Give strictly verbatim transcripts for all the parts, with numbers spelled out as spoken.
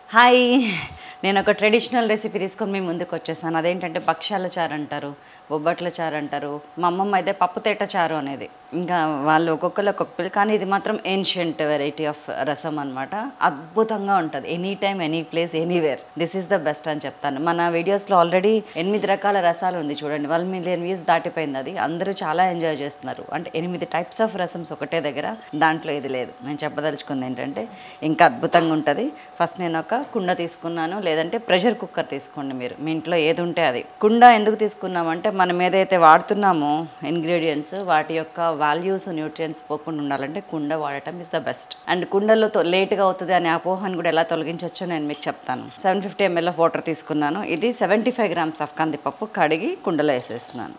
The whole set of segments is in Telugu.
హాయ్, నేను ఒక ట్రెడిషనల్ రెసిపీ తీసుకొని మీ ముందుకు వచ్చేసాను. అదేంటంటే భక్ష్యాల చారు అంటారు, బొబ్బట్ల చారు అంటారు. మా అమ్మమ్మ అయితే పప్పుతేట చారు అనేది. ఇంకా వాళ్ళు ఒక్కొక్కరు ఒక్కొక్కరు, కానీ ఇది మాత్రం ఏన్షియంట్ వెరైటీ ఆఫ్ రసం అనమాట. అద్భుతంగా ఉంటుంది. Any time, any place, anywhere this is the best అని చెప్తాను. మన వీడియోస్లో ఆల్రెడీ ఎనిమిది రకాల రసాలు ఉంది చూడండి. వన్ మిలియన్ వ్యూస్ దాటిపోయింది. అది అందరూ చాలా ఎంజాయ్ చేస్తున్నారు. అంటే ఎనిమిది టైప్స్ ఆఫ్ రసమ్స్ ఒకటే దగ్గర, దాంట్లో ఇది లేదు. నేను చెప్పదలుచుకుంది ఏంటంటే ఇంకా అద్భుతంగా ఉంటుంది. ఫస్ట్ నేను ఒక కుండ తీసుకున్నాను, లేదంటే ప్రెషర్ కుక్కర్ తీసుకోండి మీరు, మీ ఇంట్లో ఏది ఉంటే అది. కుండ ఎందుకు తీసుకున్నామంటే మనం ఏదైతే వాడుతున్నామో ఇంగ్రీడియంట్స్, వాటి యొక్క వాల్యూస్, న్యూట్రియంట్స్ పోకుండా ఉండాలంటే కుండ వాడటం ఇస్ ద బెస్ట్. అండ్ కుండలో లేట్గా అవుతుంది అనే అపోహను కూడా ఎలా తొలగించవచ్చో నేను మీకు చెప్తాను. Seven fifty ml of water తీసుకున్నాను. ఇది సెవెంటీ ఫైవ్ గ్రామ్స్ ఆఫ్ కందిపప్పు కడిగి కుండలో వేసేస్తున్నాను.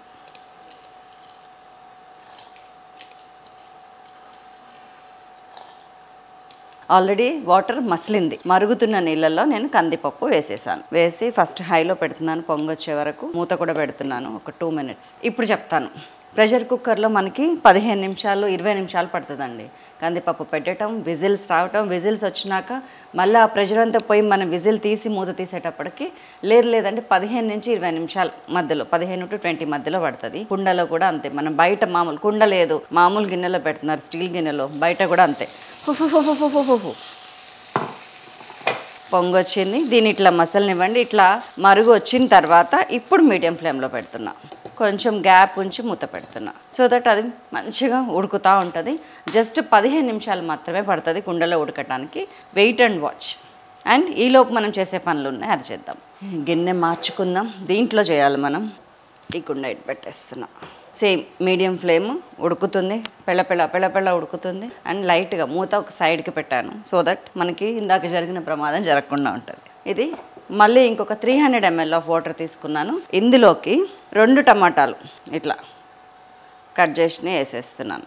ఆల్రెడీ వాటర్ మసిలింది. మరుగుతున్న నీళ్ళల్లో నేను కందిపప్పు వేసేసాను. వేసి ఫస్ట్ హైలో పెడుతున్నాను, పొంగొచ్చే వరకు మూత కూడా పెడుతున్నాను ఒక టూ మినిట్స్. ఇప్పుడు చెప్తాను. ప్రెషర్ కుక్కర్లో మనకి పదిహేను నిమిషాలు ఇరవై నిమిషాలు పడుతుందండి కందిపప్పు పెట్టడం, విజిల్స్ రావటం. విజిల్స్ వచ్చినాక మళ్ళీ ఆ ప్రెషర్ అంతా పోయి మనం విజిల్ తీసి మూత తీసేటప్పటికి లేదు లేదంటే పదిహేను నుంచి ఇరవై నిమిషాలు మధ్యలో, పదిహేను టు ట్వంటీ మధ్యలో పడుతుంది. కుండలో కూడా అంతే. మనం బయట మామూలు కుండ లేదు, మామూలు గిన్నెలో పెడుతున్నారు, స్టీల్ గిన్నెలో, బయట కూడా అంతే. హుహుహుహుహుహు పొంగొచ్చింది. దీని ఇట్లా మసలనివ్వండి. ఇట్లా మరుగు వచ్చిన తర్వాత ఇప్పుడు మీడియం ఫ్లేమ్లో పెడుతున్నా. కొంచెం గ్యాప్ ఉంచి మూత పెడుతున్నా, సో దట్ అది మంచిగా ఉడుకుతూ ఉంటుంది. జస్ట్ పదిహేను నిమిషాలు మాత్రమే పడుతుంది కుండలో ఉడకటానికి. Wait and watch. అండ్ ఈలోపు మనం చేసే పనులు ఉన్నాయి, అది చేద్దాం. గిన్నె మార్చుకుందాం. దీంట్లో చేయాలి మనం. ఈ కుండ ఇటు పెట్టేస్తున్నాం. సేమ్ మీడియం ఫ్లేమ్, ఉడుకుతుంది, పెళ్ళపెళ్ళ పెళ్ళపెళ్ళ ఉడుకుతుంది. అండ్ లైట్గా మూత ఒక సైడ్కి పెట్టాను, సో దట్ మనకి ఇందాక జరిగిన ప్రమాదం జరగకుండా ఉంటుంది. ఇది మళ్ళీ ఇంకొక three hundred ml of water తీసుకున్నాను. ఇందులోకి రెండు టమాటాలు ఇట్లా కట్ చేసినవి వేసేస్తున్నాను.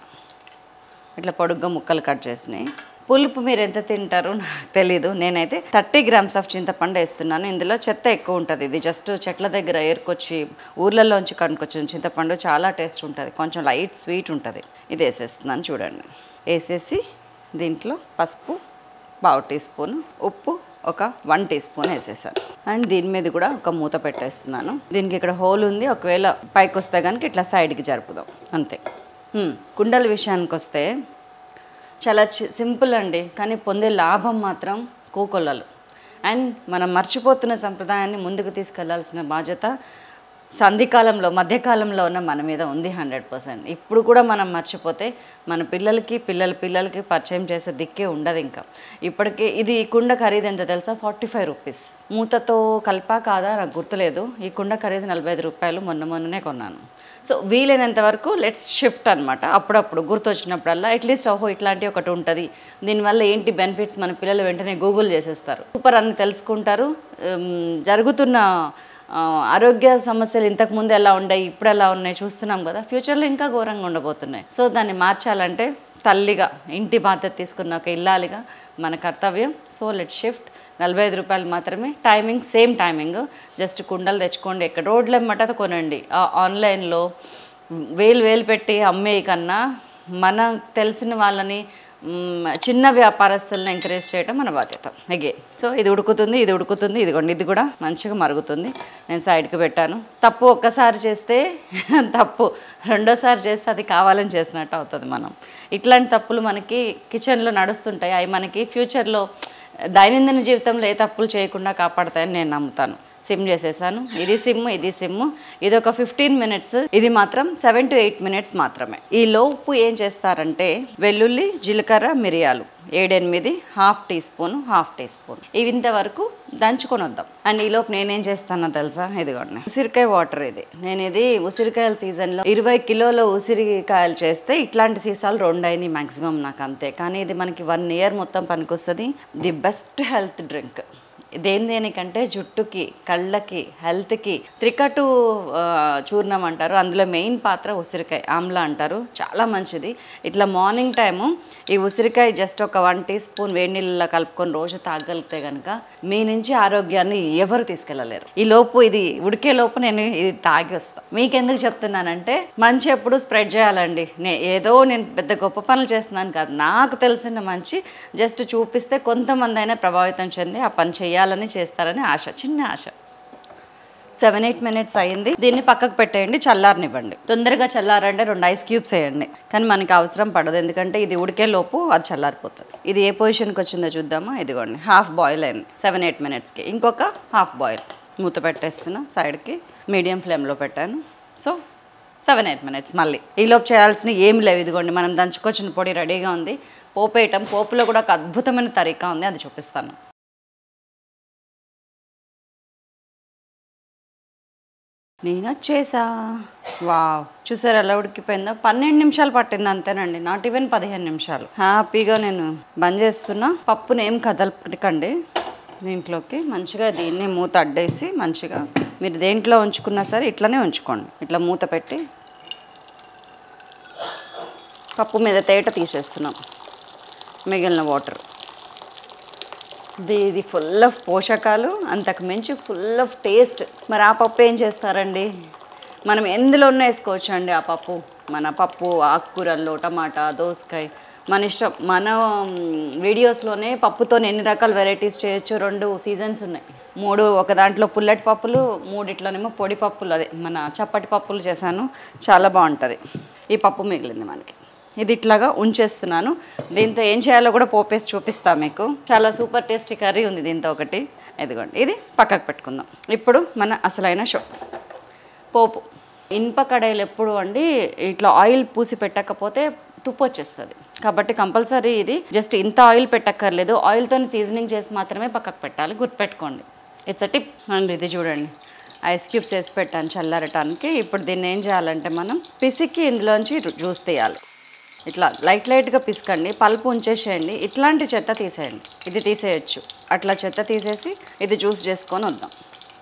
ఇట్లా పొడుగ్గా ముక్కలు కట్ చేసినాయి. పులుపు మీరు ఎంత తింటారో నాకు తెలీదు. నేనైతే థర్టీ గ్రామ్స్ ఆఫ్ చింతపండు వేస్తున్నాను. ఇందులో చెత్త ఎక్కువ ఉంటుంది. ఇది జస్ట్ చెట్ల దగ్గర ఏరుకొచ్చి ఊర్లలోంచి కనుకొచ్చిన చింతపండు, చాలా టేస్ట్ ఉంటుంది, కొంచెం లైట్ స్వీట్ ఉంటుంది. ఇది వేసేస్తున్నాను చూడండి. వేసేసి దీంట్లో పసుపు పావు టీ స్పూన్, ఉప్పు ఒక వన్ టీ స్పూన్ వేసేసాను. అండ్ దీని మీద కూడా ఒక మూత పెట్టేస్తున్నాను. దీనికి ఇక్కడ హోల్ ఉంది, ఒకవేళ పైకి వస్తే కనుక ఇట్లా సైడ్కి జరుపుదాం, అంతే. కుండల విషయానికి వస్తే చాలా సింపుల్ అండి, కానీ పొందే లాభం మాత్రం కోకొల్లలు. అండ్ మనం మర్చిపోతున్న సంప్రదాయాన్ని ముందుకు తీసుకెళ్లాల్సిన బాధ్యత సంధికాలంలో, మధ్యకాలంలో ఉన్న మన మీద ఉంది హండ్రెడ్ పర్సెంట్. ఇప్పుడు కూడా మనం మర్చిపోతే మన పిల్లలకి, పిల్లల పిల్లలకి పరిచయం చేసే దిక్కే ఉండదు. ఇంకా ఇప్పటికే ఇది ఈ కుండ ఖరీదు ఎంత తెలుసా? Forty five rupees. మూతతో కలిపా కాదా నాకు గుర్తులేదు. ఈ కుండ ఖరీదు నలభై ఐదు రూపాయలు. మొన్న మొన్ననే కొన్నాను. సో వీలైనంత వరకు లెట్స్ షిఫ్ట్ అనమాట. అప్పుడప్పుడు గుర్తొచ్చినప్పుడల్లా అట్లీస్ట్ ఓహో ఇట్లాంటి ఒకటి ఉంటుంది, దీనివల్ల ఏంటి బెనిఫిట్స్, మన పిల్లలు వెంటనే గూగుల్ చేసేస్తారు, సూపర్ అని తెలుసుకుంటారు. జరుగుతున్న ఆరోగ్య సమస్యలు ఇంతకుముందు ఎలా ఉన్నాయి, ఇప్పుడు ఎలా ఉన్నాయి చూస్తున్నాం కదా. ఫ్యూచర్లో ఇంకా ఘోరంగా ఉండబోతున్నాయి. సో దాన్ని మార్చాలంటే తల్లిగా, ఇంటి బాధ్యత తీసుకున్న ఒక ఇల్లాలిగా మన కర్తవ్యం. So let shift. నలభై ఐదు రూపాయలు మాత్రమే. Timing same timing. జస్ట్ కుండలు తెచ్చుకోండి, ఎక్కడ రోడ్ల మట కొనండి. ఆన్లైన్లో వేలు వేలు పెట్టి అమ్మే కన్నా మన తెలిసిన వాళ్ళని, చిన్న వ్యాపారస్తులను ఎంకరేజ్ చేయడం మన బాధ్యత. అగే సో ఇది ఉడుకుతుంది, ఇది ఉడుకుతుంది, ఇదిగోండి ఇది కూడా మంచిగా మరుగుతుంది. నేను సైడ్కి పెట్టాను. తప్పు ఒక్కసారి చేస్తే తప్పు, రెండోసారి చేస్తే అది కావాలని చేసినట్టు అవుతుంది. మనం ఇట్లాంటి తప్పులు మనకి కిచెన్లో నడుస్తుంటాయి. అవి మనకి ఫ్యూచర్లో దైనందిన జీవితంలో ఏ తప్పులు చేయకుండా కాపాడతాయని నేను నమ్ముతాను. సిమ్ చేసేసాను. ఇది సిమ్, ఇది సిమ్. ఇది ఒక ఫిఫ్టీన్ మినిట్స్. ఇది మాత్రం సెవెన్ టు ఎయిట్ మినిట్స్ మాత్రమే. ఈ లోపు ఏం చేస్తారంటే వెల్లుల్లి, జీలకర్ర, మిరియాలు ఏడెనిమిది, half teaspoon half teaspoon ఇవి ఇంతవరకు దంచుకొని వద్దాం. అండ్ ఈ లోపు నేనేం చేస్తానో తెలుసా? ఇదిగోండి ఉసిరికాయ వాటర్. ఇది నేను ఇది ఉసిరికాయల సీజన్లో ఇరవై కిలోల ఉసిరికాయలు చేస్తే ఇట్లాంటి సీసాలు రెండు అయినాయి మ్యాక్సిమం నాకు, అంతే. కానీ ఇది మనకి వన్ ఇయర్ మొత్తం పనికొస్తుంది. The best health drink. దేని దేనికంటే జుట్టుకి, కళ్ళకి, హెల్త్కి త్రికటు చూర్ణం అంటారు. అందులో మెయిన్ పాత్ర ఉసిరికాయ, ఆమ్ల అంటారు. చాలా మంచిది. ఇట్లా మార్నింగ్ టైము ఈ ఉసిరికాయ జస్ట్ ఒక వన్ టీ స్పూన్ వేడి నీళ్ళలో కలుపుకొని రోజు తాగలిగితే కనుక మీ నుంచి ఆరోగ్యాన్ని ఎవరు తీసుకెళ్ళలేరు. ఈ లోపు ఇది ఉడికే లోపు నేను ఇది తాగి వస్తాను. మీకెందుకు చెప్తున్నానంటే మంచి ఎప్పుడు స్ప్రెడ్ చేయాలండి. నే ఏదో నేను పెద్ద గొప్ప పనులు చేస్తున్నాను కాదు, నాకు తెలిసిన మంచి జస్ట్ చూపిస్తే కొంతమంది అయినా ప్రభావితం చెంది ఆ పని చేయాలని చేస్తారని ఆశ, చిన్న ఆశ. సెవెన్ ఎయిట్ మినిట్స్ అయింది. దీన్ని పక్కకు పెట్టేయండి, చల్లారనివ్వండి. తొందరగా చల్లారంటే రెండు ఐస్ క్యూబ్స్ వేయండి, కానీ మనకి అవసరం పడదు ఎందుకంటే ఇది ఉడికే లోపు అది చల్లారిపోతుంది. ఇది ఏ పొజిషన్కి వచ్చిందో చూద్దామా. ఇదిగోండి హాఫ్ బాయిల్ అయింది సెవెన్ ఎయిట్ మినిట్స్కి. ఇంకొక హాఫ్ బాయిల్ మూత పెట్టేస్తున్నా సైడ్కి, మీడియం ఫ్లేమ్లో పెట్టాను. సో సెవెన్ ఎయిట్ మినిట్స్ మళ్ళీ ఈలోపు చేయాల్సిన ఏమి లేవు. ఇదిగోండి మనం దంచుకొచ్చిన పొడి రెడీగా ఉంది. పోపేయటం, పోపులో కూడా ఒక అద్భుతమైన తరీకా ఉంది, అది చూపిస్తాను. నేను వచ్చేసా. వావ్, చూసారు ఎలా ఉడికిపోయిందో. పన్నెండు నిమిషాలు పట్టింది అంతేనండి, నాట్ ఈవెన్ పదిహేను నిమిషాలు. హ్యాపీగా నేను బంద్ చేస్తున్నా. పప్పుని ఏం కదలకండి. దీంట్లోకి మంచిగా దీన్ని మూత అడ్డేసి మంచిగా మీరు దేంట్లో ఉంచుకున్నా సరే ఇట్లనే ఉంచుకోండి. ఇట్లా మూత పెట్టి పప్పు మీద తేట తీసేస్తున్నాం, మిగిలిన వాటర్. ఇది ఇది ఫుల్ ఆఫ్ పోషకాలు, అంతకు మించి ఫుల్ ఆఫ్ టేస్ట్. మరి ఆ పప్పు ఏం చేస్తారండి, మనం ఎందులోనే వేసుకోవచ్చు అండి ఆ పప్పు. మన పప్పు ఆకుకూరల్లో టమాటా, దోసకాయ మన ఇష్టం. మన వీడియోస్లోనే పప్పుతో ఎన్ని రకాల వెరైటీస్ చేయొచ్చు. రెండు సీజన్స్ ఉన్నాయి, మూడు ఒక దాంట్లో పుల్లటి పప్పులు, మూడిట్లోనేమో పొడి పప్పులు, అదే మన చప్పటి పప్పులు చేశాను, చాలా బాగుంటుంది. ఈ పప్పు మిగిలింది మనకి, ఇది ఇట్లాగా ఉంచేస్తున్నాను. దీంతో ఏం చేయాలో కూడా పోపేసి చూపిస్తాను మీకు. చాలా సూపర్ టేస్టీ కర్రీ ఉంది దీంతో ఒకటి. ఇదిగోండి, ఇది పక్కకు పెట్టుకుందాం. ఇప్పుడు మన అసలైన షో పోపు. ఇనుప కడాయిలు ఎప్పుడు అండి ఇట్లా ఆయిల్ పూసి పెట్టకపోతే తుప్పు వచ్చేస్తుంది. కాబట్టి కంపల్సరీ ఇది జస్ట్ ఇంత ఆయిల్ పెట్టక్కర్లేదు, ఆయిల్తో సీజనింగ్ చేసి మాత్రమే పక్కకు పెట్టాలి, గుర్తుపెట్టుకోండి. It's a tip and. ఇది చూడండి ఐస్ క్యూబ్స్ వేసి పెట్టాను చల్లారటానికి. ఇప్పుడు దీన్ని ఏం చేయాలంటే మనం పిసికి ఇందులోంచి జ్యూస్ తీయాలి. ఇట్లా లైట్ లైట్గా పిసకండి, పల్పు ఉంచేసేయండి. ఇట్లాంటి చెత్త తీసేయండి, ఇది తీసేయచ్చు. అట్లా చెత్త తీసేసి ఇది జ్యూస్ చేసుకొని వద్దాం.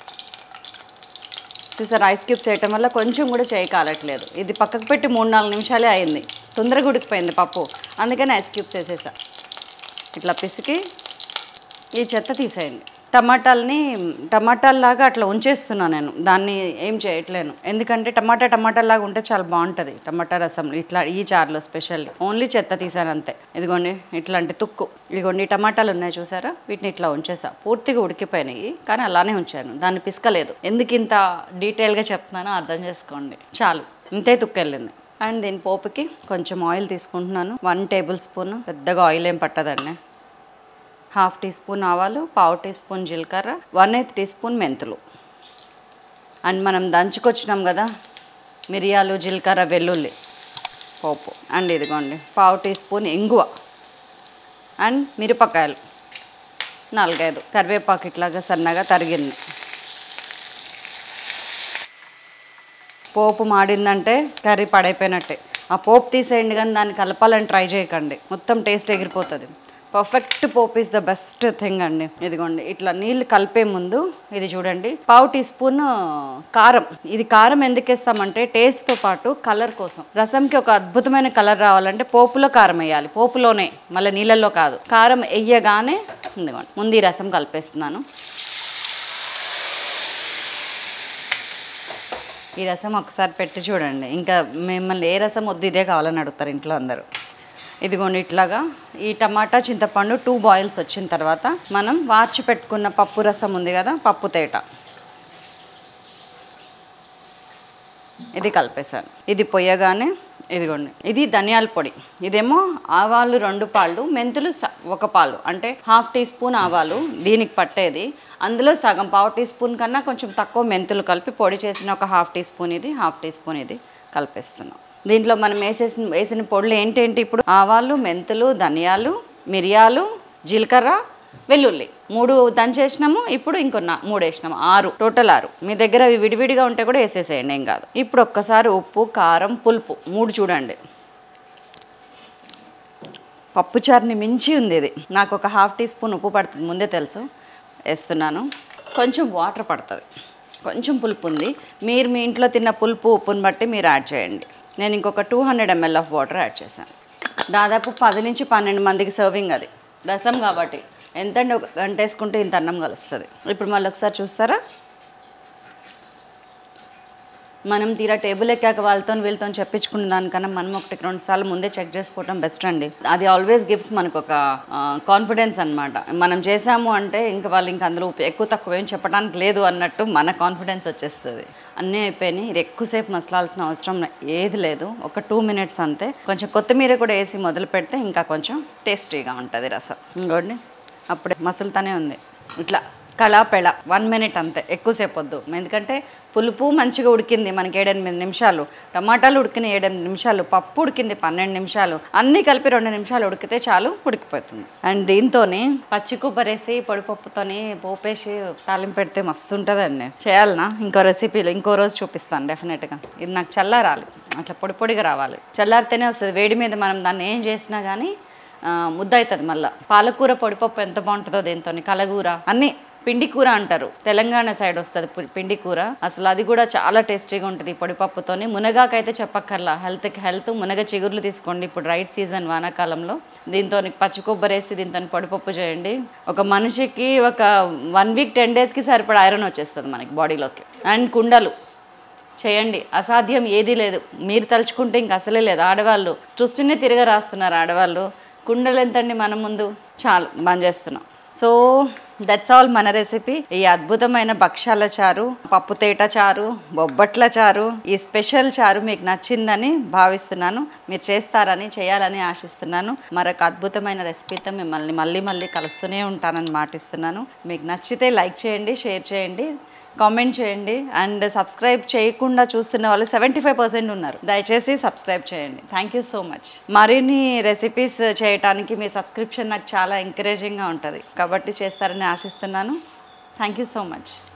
చూసారు ఐస్ క్యూబ్స్ వేయటం వల్ల కొంచెం కూడా చేయి కాలట్లేదు. ఇది పక్కకు పెట్టి మూడు నాలుగు నిమిషాలే అయింది, తొందరగా ఉడికిపోయింది పప్పు, అందుకని ఐస్ క్యూబ్స్ వేసేసా. ఇట్లా పిసికి ఈ చెత్త తీసేయండి. టమాటాలని టమాటాల్లాగా అట్లా ఉంచేస్తున్నాను నేను, దాన్ని ఏం చేయట్లేను. ఎందుకంటే టమాటా టమాటాలాగా ఉంటే చాలా బాగుంటుంది టమాటా రసం ఇట్లా ఈ చారులో స్పెషల్లీ. ఓన్లీ చెత్త తీసాను అంతే. ఇదిగోండి ఇట్లాంటి తుక్కు, ఇదిగోండి టమాటాలు ఉన్నాయి చూసారా, వీటిని ఇట్లా ఉంచేసా. పూర్తిగా ఉడికిపోయినాయి కానీ అలానే ఉంచాను, దాన్ని పిసకలేదు. ఎందుకు ఇంత డీటెయిల్గా చెప్తున్నానో అర్థం చేసుకోండి. చాలు, ఇంతే తుక్కు వెళ్ళింది. అండ్ దీని పోపుకి కొంచెం ఆయిల్ తీసుకుంటున్నాను, వన్ టేబుల్ స్పూన్. పెద్దగా ఆయిల్ ఏం పట్టదండి. హాఫ్ టీ స్పూన్ ఆవాలు, పావు టీ స్పూన్ జీలకర్ర, వన్ ఎయిత్ టీ స్పూన్ మెంతులు. అండ్ మనం దంచుకొచ్చినాం కదా మిరియాలు, జీలకర్ర, వెల్లుల్లి పోపు. అండ్ ఇదిగోండి పావు టీ స్పూన్ ఇంగువ అండ్ మిరపకాయలు నాలుగైదు, కరివేపాకు ఇట్లాగా సన్నగా తరిగింది. పోపు మాడిందంటే కర్రీ పడైపోయినట్టే. ఆ పోపు తీసేయండి కానీ దాన్ని కలపాలని ట్రై చేయకండి, మొత్తం టేస్ట్ ఎగిరిపోతుంది. పర్ఫెక్ట్ పోప్ ఈస్ ద బెస్ట్ థింగ్ అండి. ఇదిగోండి ఇట్లా నీళ్ళు కలిపే ముందు ఇది చూడండి పావు టీ స్పూన్ కారం. ఇది కారం ఎందుకు వేస్తామంటే టేస్ట్తో పాటు కలర్ కోసం. రసంకి ఒక అద్భుతమైన కలర్ రావాలంటే పోపులో కారం వేయాలి, పోపులోనే, మళ్ళీ నీళ్ళల్లో కాదు. కారం వేయగానే ఇదిగోండి ముందు ఈ రసం కలిపేస్తున్నాను. ఈ రసం ఒకసారి పెట్టి చూడండి, ఇంకా మిమ్మల్ని ఏ రసం వద్దు ఇదే కావాలని అడుగుతారు ఇంట్లో అందరూ. ఇదిగోండి ఇట్లాగా ఈ టమాటా చింతపండు టూ బాయిల్స్ వచ్చిన తర్వాత మనం వార్చి పెట్టుకున్న పప్పు రసం ఉంది కదా, పప్పు తేట, ఇది కలిపేశాను. ఇది పొయ్యగానే ఇదిగోండి ఇది ధనియాల పొడి, ఇదేమో ఆవాలు రెండు పాళ్ళు, మెంతులు ఒక పాలు, అంటే హాఫ్ టీ స్పూన్ ఆవాలు దీనికి పట్టేది. అందులో సగం పావు టీ స్పూన్ కన్నా కొంచెం తక్కువ మెంతులు కలిపి పొడి చేసిన ఒక హాఫ్ టీ స్పూన్ ఇది, హాఫ్ టీ స్పూన్ ఇది కలిపేస్తున్నాం. దీంట్లో మనం వేసేసిన వేసిన పొడులు ఏంటేంటి ఇప్పుడు ఆవాలు, మెంతులు, ధనియాలు, మిరియాలు, జీలకర్ర, వెల్లుల్లి మూడు దంచేసినాము. ఇప్పుడు ఇంకో మూడు వేసినాము, ఆరు, టోటల్ ఆరు. మీ దగ్గర అవి విడివిడిగా ఉంటే కూడా వేసేసేయండి, ఏం కాదు. ఇప్పుడు ఒక్కసారి ఉప్పు, కారం, పులుపు మూడు చూడండి. పప్పుచారుని మించి ఉంది ఇది. నాకు ఒక హాఫ్ టీ స్పూన్ ఉప్పు పడుతుంది ముందే తెలుసు. వేస్తున్నాను. కొంచెం వాటర్ పడుతుంది, కొంచెం పులుపు ఉంది. మీరు మీ ఇంట్లో తిన్న పులుపు ఉప్పుని బట్టి మీరు యాడ్ చేయండి. నేను ఇంకొక two hundred ml of water add చేశాను. దాదాపు పది నుంచి పన్నెండు మందికి సర్వింగ్ అది. రసం కాబట్టి ఎంతండి, ఒక గంట వేసుకుంటే ఇంత అన్నం కలుస్తుంది. ఇప్పుడు మళ్ళీ ఒకసారి చూస్తారా? మనం తీరా టేబుల్ ఎక్కాక వాళ్ళతో వీళ్ళతో చెప్పించుకున్న దానికన్నా మనం ఒకటి రెండు సార్లు ముందే చెక్ చేసుకోవడం బెస్ట్ అండి. అది ఆల్వేస్ గివ్స్ మనకు ఒక కాన్ఫిడెన్స్ అనమాట. మనం చేసాము అంటే ఇంకా వాళ్ళు ఇంక అందులో ఎక్కువ తక్కువ ఏం చెప్పడానికి లేదు అన్నట్టు మన కాన్ఫిడెన్స్ వచ్చేస్తుంది. అన్నీ అయిపోయినాయి. ఇది ఎక్కువసేపు మసలాల్సిన అవసరం ఏది లేదు, ఒక టూ మినిట్స్ అంతే. కొంచెం కొత్తిమీర కూడా వేసి మొదలు పెడితే ఇంకా కొంచెం టేస్టీగా ఉంటుంది రసం. ఇంకోండి అప్పుడే మసులుతానే ఉంది. ఇట్లా కళాపెళ వన్ మినిట్ అంతే, ఎక్కువసేపు వద్దు. ఎందుకంటే పులుపు మంచిగా ఉడికింది మనకి ఏడెనిమిది నిమిషాలు, టమాటాలు ఉడికిన ఏడెనిమిది నిమిషాలు, పప్పు ఉడికింది పన్నెండు నిమిషాలు, అన్నీ కలిపి రెండు నిమిషాలు ఉడికితే చాలు, ఉడికిపోతుంది. అండ్ దీంతోని పచ్చి కొబ్బరేసి పొడిపప్పుతోని పోపేసి తాలింపు పెడితే మస్తు ఉంటుందండి. చేయాలనా? ఇంకో రెసిపీలు ఇంకో రోజు చూపిస్తాను డెఫినెట్గా. ఇది నాకు చల్లారాలి, అట్లా పొడి పొడిగా రావాలి. చల్లారితేనే వస్తుంది. వేడి మీద మనం దాన్ని ఏం చేసినా కానీ ముద్ద అవుతుంది. మళ్ళీ పాలకూర పొడిపప్పు ఎంత బాగుంటుందో దీంతో, కలగూర అన్నీ. పిండి కూర అంటారు, తెలంగాణ సైడ్ వస్తుంది పిండి కూర. అసలు అది కూడా చాలా టేస్టీగా ఉంటుంది పొడిపప్పుతోని. మునగాకైతే చెప్పక్కర్లా, హెల్త్కి హెల్త్. మునగ చిగుర్లు తీసుకోండి, ఇప్పుడు రైట్ సీజన్ వానాకాలంలో. దీంతో పచ్చి కొబ్బరి వేసి దీంతో పొడిపప్పు చేయండి. ఒక మనిషికి ఒక వన్ వీక్ టెన్ డేస్కి సరిపడా ఐరన్ వచ్చేస్తుంది మనకి బాడీలోకి. అండ్ కుండలు చేయండి, అసాధ్యం ఏదీ లేదు. మీరు తలుచుకుంటే ఇంక అసలే లేదు. ఆడవాళ్ళు సృష్టిని తిరగ రాస్తున్నారు ఆడవాళ్ళు. కుండలు ఎంతండి మన ముందు, చాలు బంద్ చేస్తున్నాం. సో దట్స్ ఆల్ మన రెసిపీ. ఈ అద్భుతమైన భక్షాల చారు, పప్పుతేట చారు, బొబ్బట్ల చారు, ఈ స్పెషల్ చారు మీకు నచ్చిందని భావిస్తున్నాను. మీరు చేస్తారని, చేయాలని ఆశిస్తున్నాను. మరొక అద్భుతమైన రెసిపీతో మిమ్మల్ని మళ్ళీ మళ్ళీ కలుస్తూనే ఉంటానని మాటిస్తున్నాను. మీకు నచ్చితే లైక్ చేయండి, షేర్ చేయండి, కామెంట్ చేయండి. అండ్ సబ్స్క్రైబ్ చేయకుండా చూస్తున్న వాళ్ళు సెవెంటీ ఫైవ్ పర్సెంట్ ఉన్నారు. దయచేసి సబ్స్క్రైబ్ చేయండి. Thank you so much. మరిన్ని రెసిపీస్ చేయడానికి మీ సబ్స్క్రిప్షన్ నాకు చాలా ఎంకరేజింగ్గా ఉంటుంది, కాబట్టి చేస్తారని ఆశిస్తున్నాను. Thank you so much.